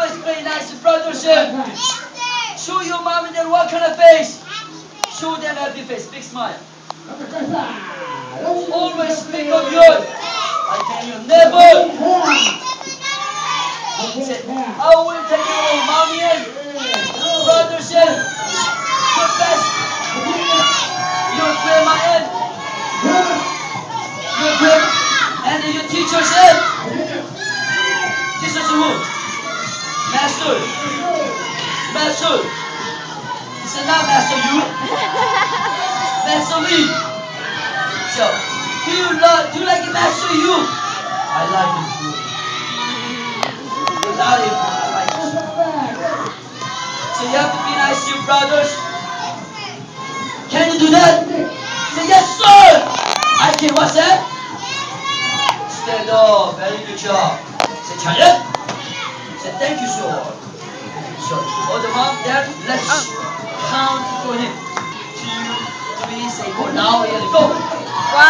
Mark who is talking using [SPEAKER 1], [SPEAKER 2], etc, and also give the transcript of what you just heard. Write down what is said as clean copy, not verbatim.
[SPEAKER 1] Always play nice in front of them. Show your mom and dad what kind of face. Show them happy face, big smile. Always think of good. I tell you, never. Say, I will take care of mommy and brothers and your best. Your grandma and your grandma and your teachers and teachers who? Master. Master. He said, not master you. Master me. So, do you like it, master you? I like it too. You like it, I like it. So you have to be nice to your brothers. Can you do that? Say, yes, sir. I can. What's that? Stand up. Very good job. Say, China. Say, thank you, sir. So, for the mom, dad, let's count for him. 2, 3, say, go now, and go.
[SPEAKER 2] 1,